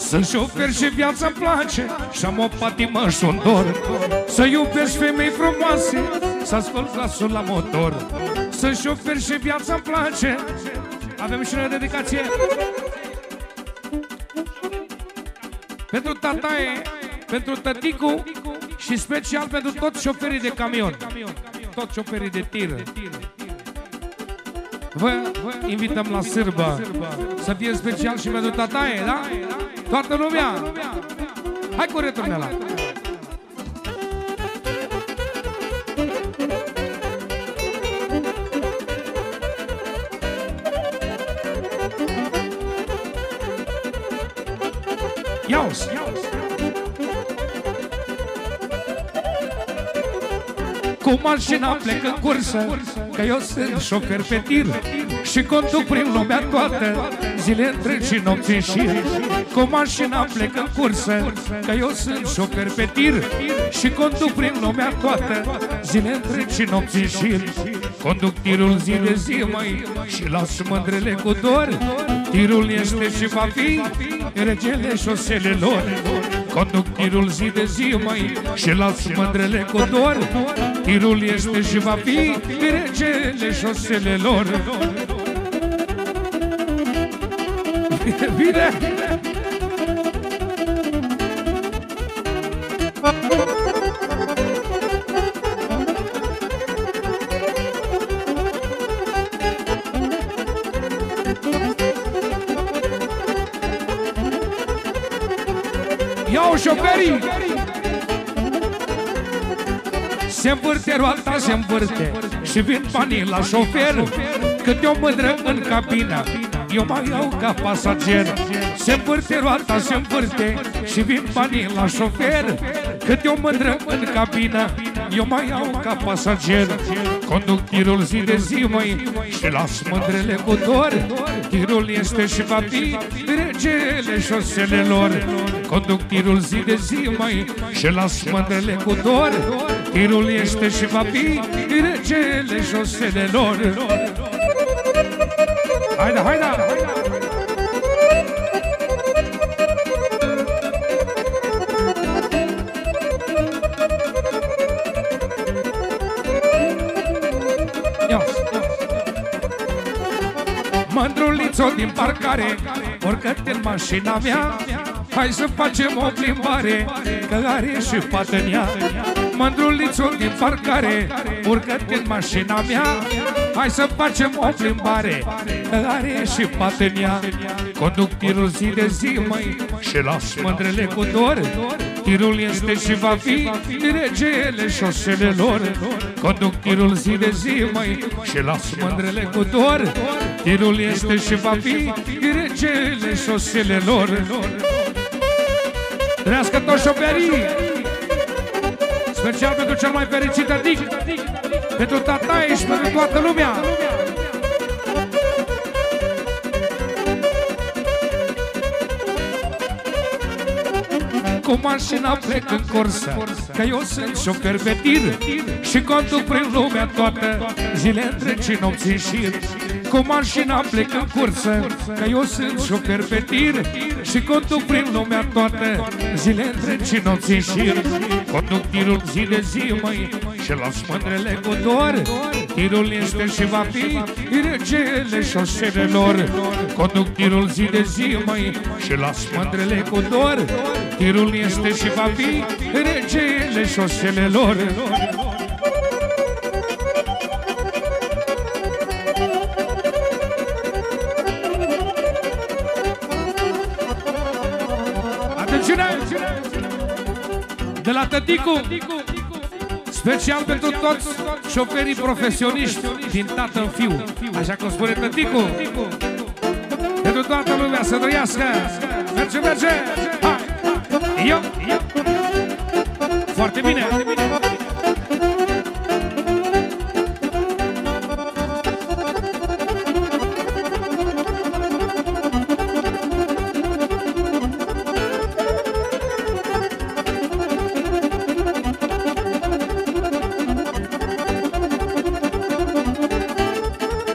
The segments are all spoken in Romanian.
Sunt șofer și viața-mi place și-am o patimă și-un dor. Să iubesc femei frumoase, să ascult glasul la motor. Sunt șofer și viața-mi place. Avem și o dedicație pentru tataie, pentru tăticu și special pentru toți șoferii de camion, toți șoferii de tir. Vă invităm la sârbă să fie special și pentru tataie, da? Toată lumea! Hai cu returnela! Ia-o-s! Cu mașina plec în cursă, că eu sunt șofer pe tir și conduc prin lumea toată, zile întregi și nopți în șir. Cu mașina plec în cursă, că eu sunt șofer pe tir și conduc prin lumea toată, zile întregi și nopți în șir. Conduc tirul zi de zi, măi, și las mândrele cu dor. Tirul este și va fi regele șoselelor. Conduc tirul zi de zi, măi, și las mândrele cu dor. Tirul este și va fi regele șoselelor. Bine! Iau șoferii! Se învârte roata, se învârte și vin banii la șofer. Cât o mândră în cabină, eu mai iau ca pasager. Se învârte roata, se învârte și vin banii la șofer. Cât o mândră în cabină, eu mai iau ca pasager. Conduc tirul zi de zi, măi, și las mândrele cu dor. Tirul este și va fi regele șoselelor. Conduc tirul zi de zi, măi, și las mândrele cu dor. Tirul este și va fi regele șoselelor. Haide, haide! Mândrulițo din parcare, urcă-te în mașina mea. Hai să facem o plimbare, că are și fată în ea. Mândrulițo din parcare, urcă-te în mașina mea. Hai să facem o plimbare, că are și fată în ea. Conduc tirul zi de zi, măi, și las mândrele cu dor. Tirul este și va fi regele șoselelor. Conduc tirul zi de zi, măi, și las mândrele cu dor. Tirul este și va fi regele șoselelor. Trăiască toți șoferii! Special pentru cel mai fericit adic, pentru tataie și pentru toată lumea! Cu mașina plec în cursă, că eu sunt șofer pe tir și conduc prin lumea toată, zile întregi și nopți în șir. Cu mașina plec în cursă, că eu sunt șofer pe tir și conduc prin lumea toată, zile întregi și nopți în șir. Conduc tirul zi de zi, măi, și las mândrele cu dor. Tirul este și va fi regele șoselelor. Conduc tirul zi de zi, măi, și las mândrele cu dor. Tirul este și va fi regele șoselelor. Atențiune! De la tăticu, special pentru toți șoferii profesioniști din tată în fiu, așa cum spune tăticu. Pentru toată lumea să trăiască. Merge, merge! Hai! Eu! Foarte bine!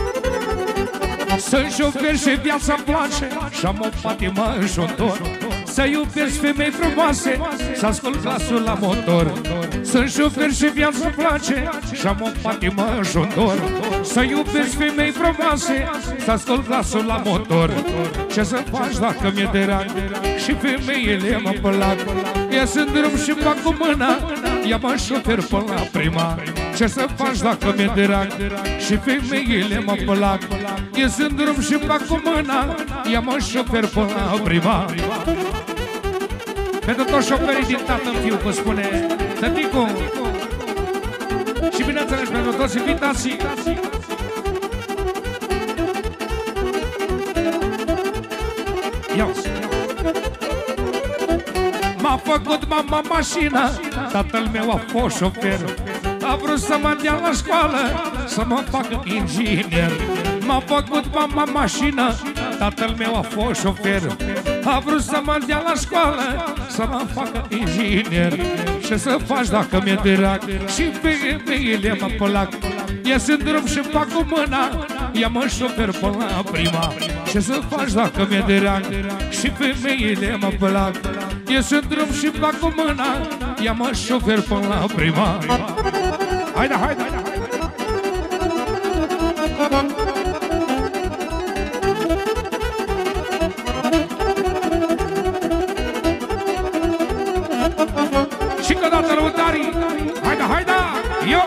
Sunt șofer și viața-mi place și-am o patimă și un dor. să iubesc femei frumoase, să ascult glasul la motor. Sunt șofer și viața place și am o patimă și un dor. Să iubesc femei frumoase, să ascult glasul la motor. Ce să faci dacă mi-e drag și femeile mă plac? Ies în drum și fac cu mâna, ia-mă șofer până la prima. Ce să faci dacă mi-e drag și femeile mă plac? Ies în drum și fac cu mâna, ia-mă șofer până la prima. Pentru toți șoferii din tată în fiu, vă spune tăticu. Și bineînțeles pentru toți invitații. M-a făcut mama mașină, tatăl meu a fost șofer. A vrut să mă dea la școală, să mă facă inginer. M-a făcut mama mașină, tatăl meu a fost șofer. A vrut să mă dea la școală, să mă facă inginer. Ce să faci dacă mi-e drag și femeile mă plac? Ies în drum și fac cu mâna, ia-mă șofer până la prima. Ce să faci dacă mi-e drag și femeile mă plac? Ies în drum și fac cu mâna, ia-mă șofer până la prima. Haide, haide, haide! Și încă o dată lăutarii! Haide, haide! Eu!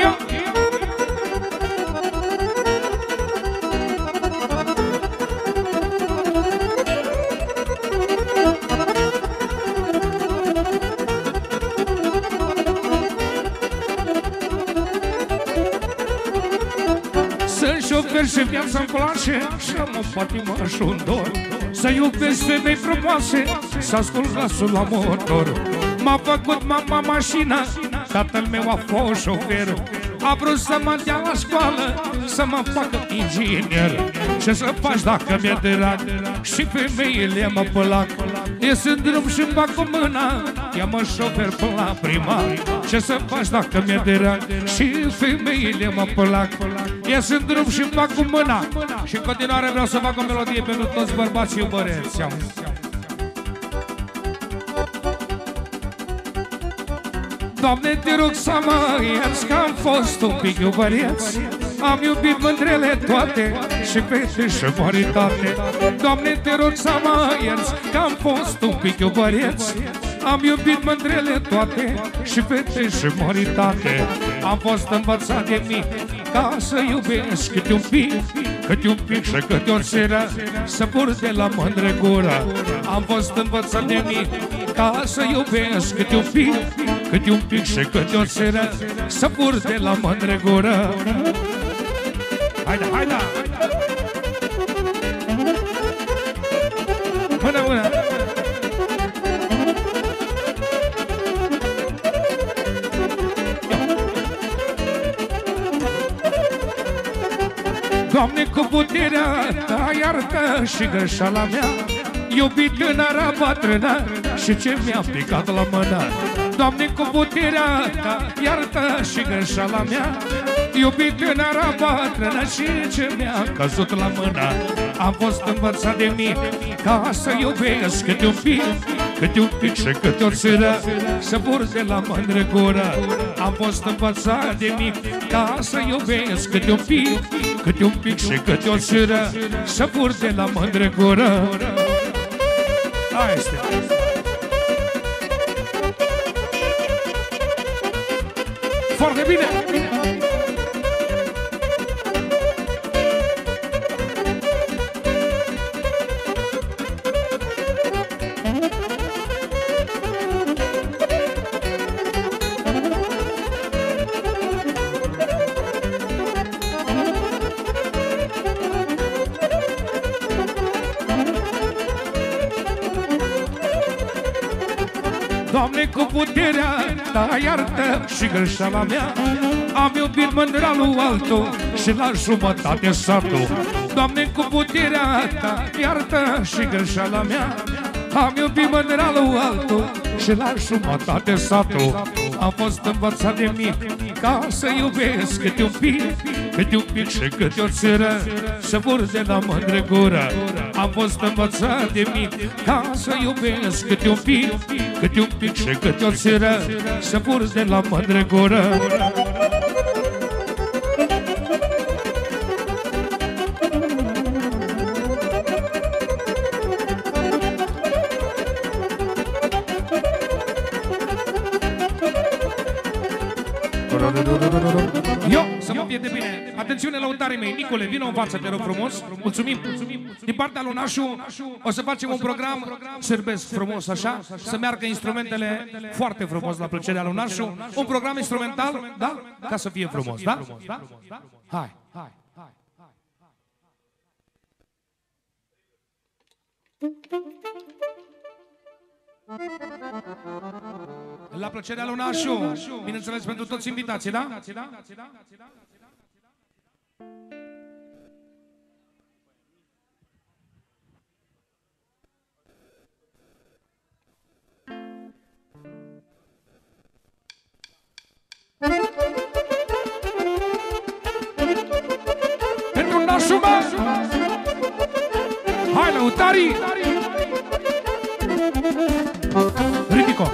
Sunt șofer și viața-mi place și am o patimă și un dor. Să iubesc femei frumoase, să ascult glasul la motor. M-a făcut mama mașina, tatăl meu a fost șofer. A vrut să mă dea la școală, să mă facă inginer. Ce să faci dacă mi-e drag și femeile mă plac? Ies în drum și fac cu mâna, ia-mă șofer până la prima. Ce să faci dacă mi-e drag și femeile mă plac? Ies în drum și fac cu mâna. Și în continuare vreau să fac o melodie pentru toți bărbații iubăreți. Doamne, te rog să mă ierți că am fost un pic iubăreț. Am iubit mândrele toate și fete și moritate. Doamne, te rog să mă ierți că am fost un pic iubăreț. Am iubit mândrele toate și fete și moritate. Am fost învățat de mic ca să iubesc câte un pic, câte un pic și câte o țără, să purte la mândre gură. Am fost învățat de mic ca să iubesc câte un pic, câte un pic și câte o țără, să purte la mândre gură. Haide, haide! Mână, mână! Doamne, cu puterea Ta iartă și greșeala mea. Iubit tânăra bătrână și ce mi-a picat la mână. Doamne, cu puterea Ta iartă și greșeala mea. Iubit tânăra bătrână și ce mi-a căzut la mână. Am fost învățat de mic ca să iubesc câte un pic, câte un pic și câte o țără, să purte la mândre gură. Am fost învățat de mic ca să iubesc câte un pic, câte un pic și câte o țără, să purte la mândre gură. Hai este. Foarte bine! Doamne, cu puterea Ta iartă și greșeala mea. Am iubit mândra lui altul și la jumătate satul. Doamne, cu puterea Ta iartă și greșeala mea. Am iubit mândra lui altul și la jumătate satul. Am fost învățat de mic ca să iubesc câte un pic, câte un pic și câte o țără, să purte la mândre gură. Am fost învățat de mic ca să iubesc câte un pic și câte o țără să pur de la mândregură. Eu, să mă fie de bine. Atențiune, lăutarii mei. Nicole, vină în față, te rog frumos. Mulțumim. Din partea lui Nașu o să facem un program sârbesc frumos așa, să meargă instrumentele foarte frumos la plăcerea lui Nașu. Un program instrumental, da? Ca să fie frumos, da? Hai. La plăcerea lui Nașu, bineînțeles pentru toți invitații, da? Pentru Nașu, mă! Hai, lăutarii! Ridico!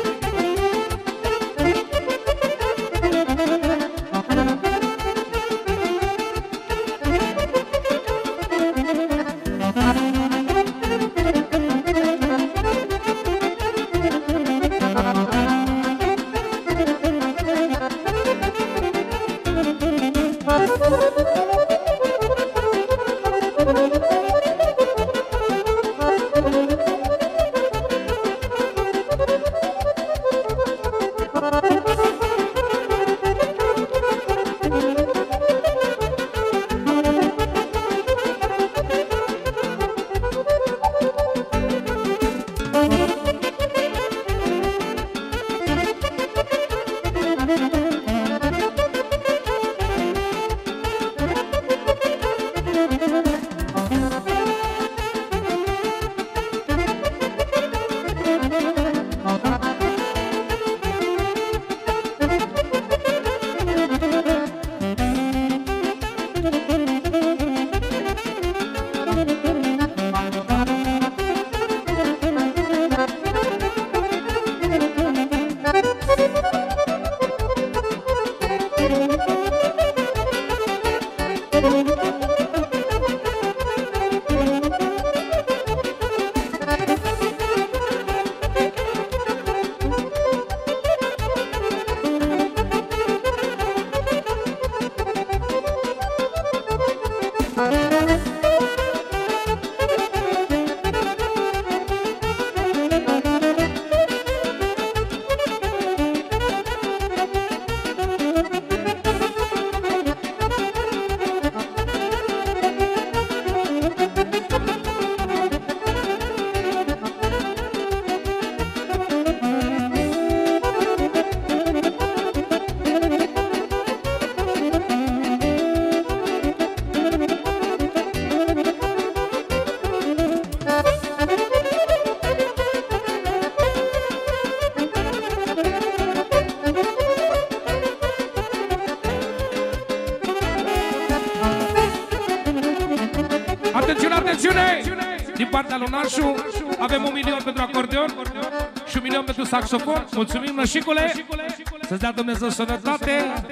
Din partea lui Nașu avem 1 milion pentru acordeon și 1 milion pentru saxofon. Mulțumim, nășicule! Să-ți dea Dumnezeu sănătate,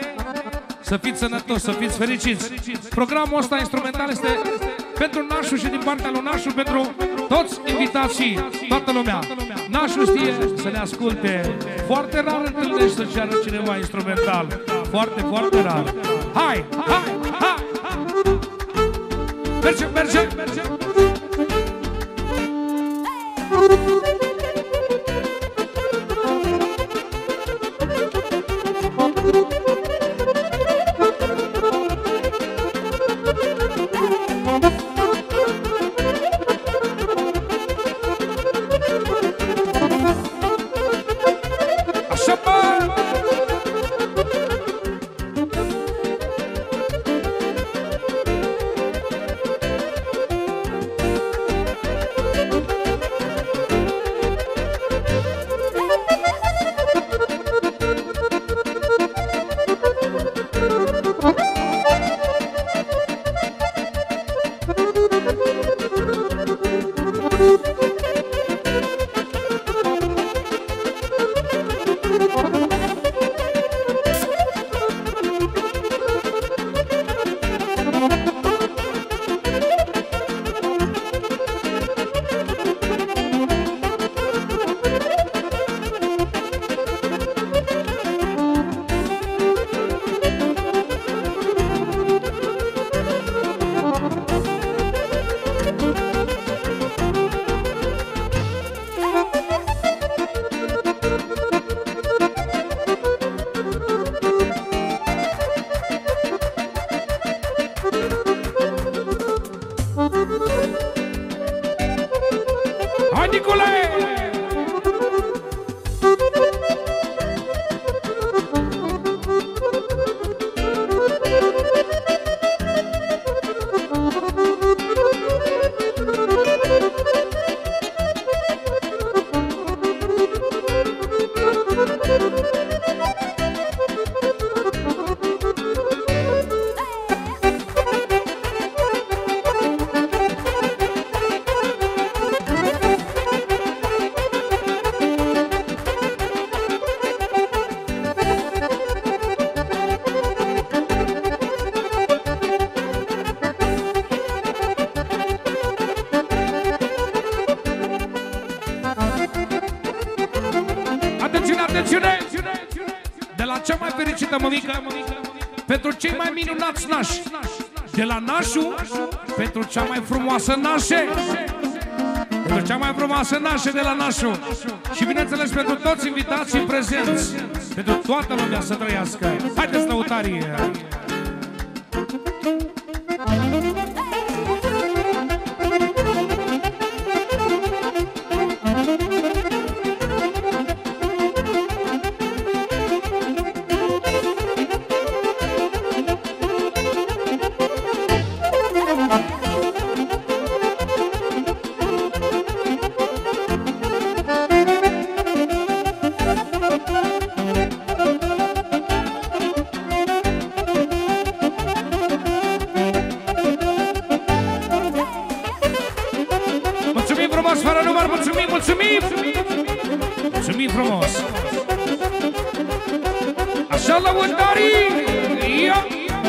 să fiți sănătoși, să fiți fericiți. Programul ăsta instrumental este pentru Nașu și din partea lui Nașu pentru toți invitații, toată lumea. Nașu știe să ne asculte. Foarte rar întâlnești să ceară cineva instrumental. Foarte, foarte rar. Hai, hai, hai! Mergem, mergem! De la cea mai fericită mămică pentru cei mai minunați nași, de la nașu pentru cea mai frumoasă nașe, pentru cea mai frumoasă nașe de la nașu. Și bineînțeles pentru toți invitații prezenți, pentru toată lumea să trăiască. Haideți, lăutarii! Fără număr, mulțumim, mulțumim! Mulțumim frumos! Așa, lăutarii! Ia!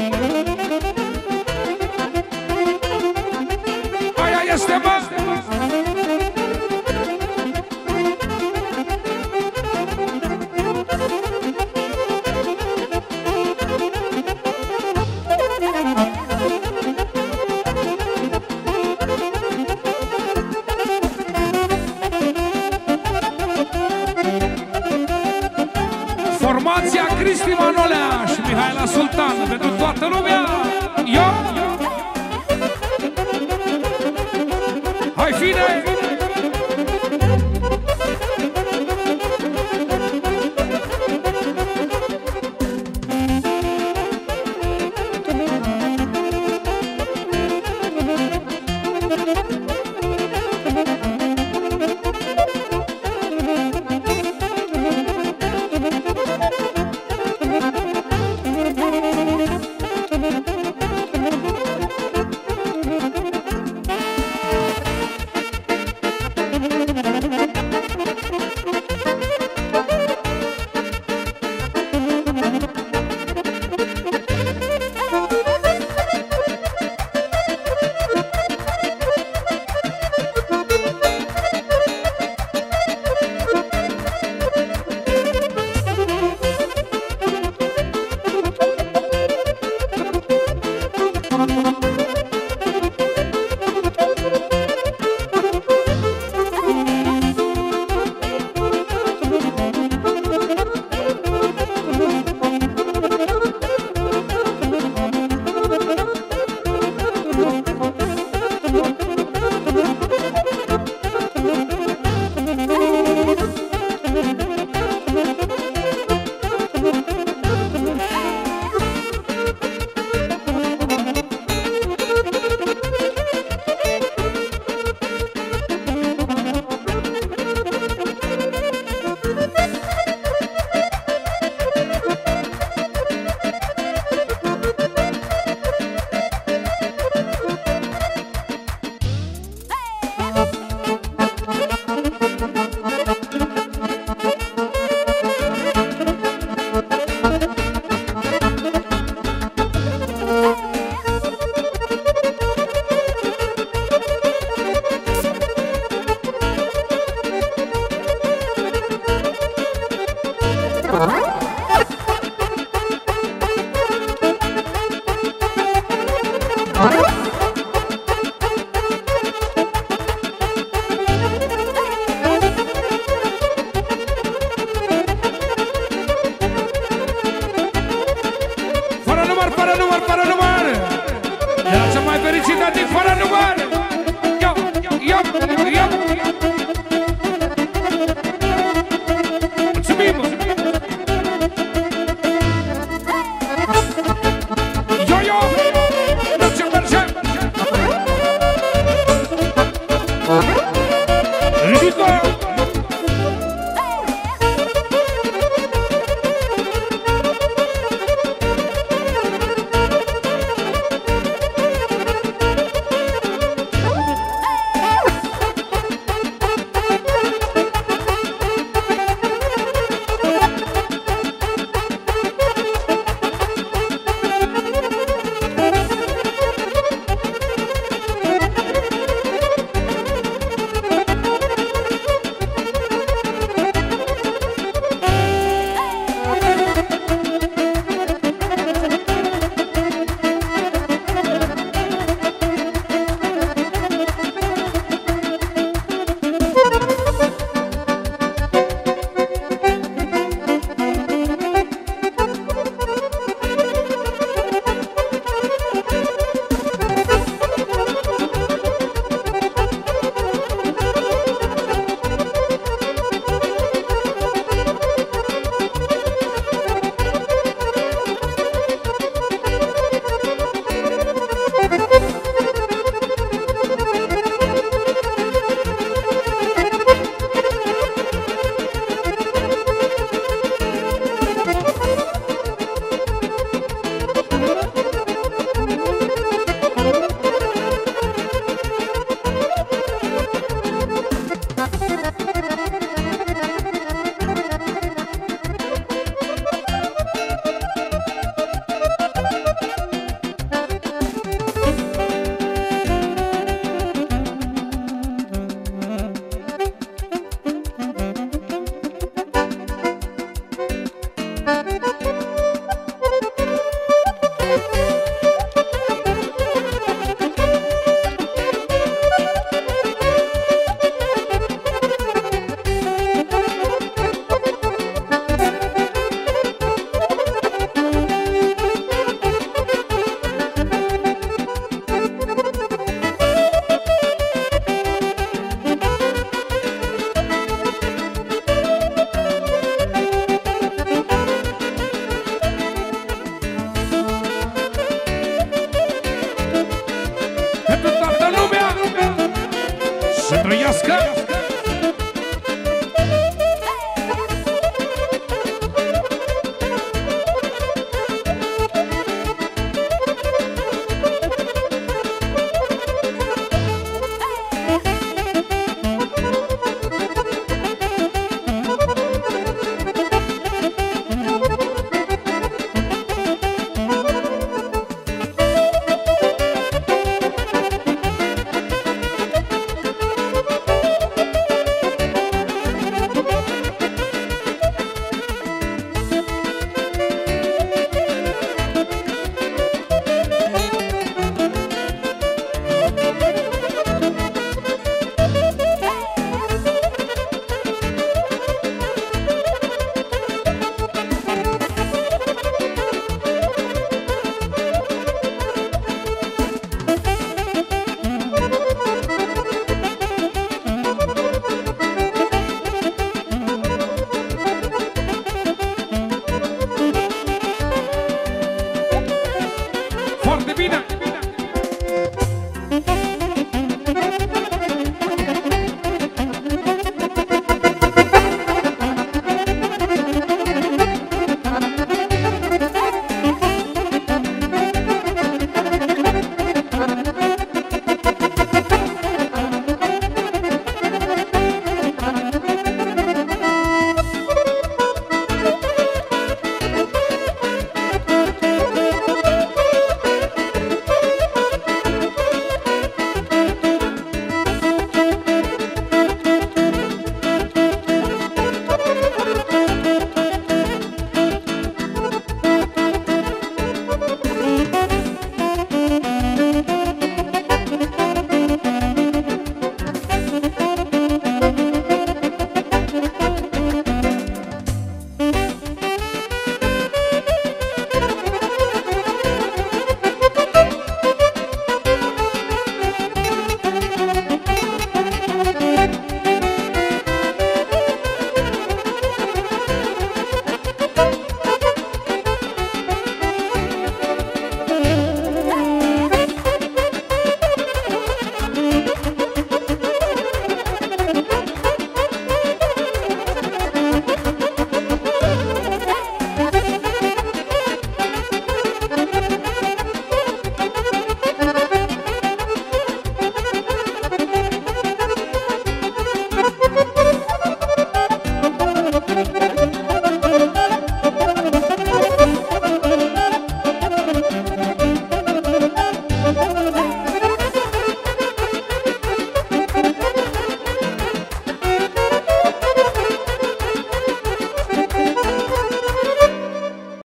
Aia este, mă! Formația Cristi Manolea și Mihaela Sultan pentru toată lumea!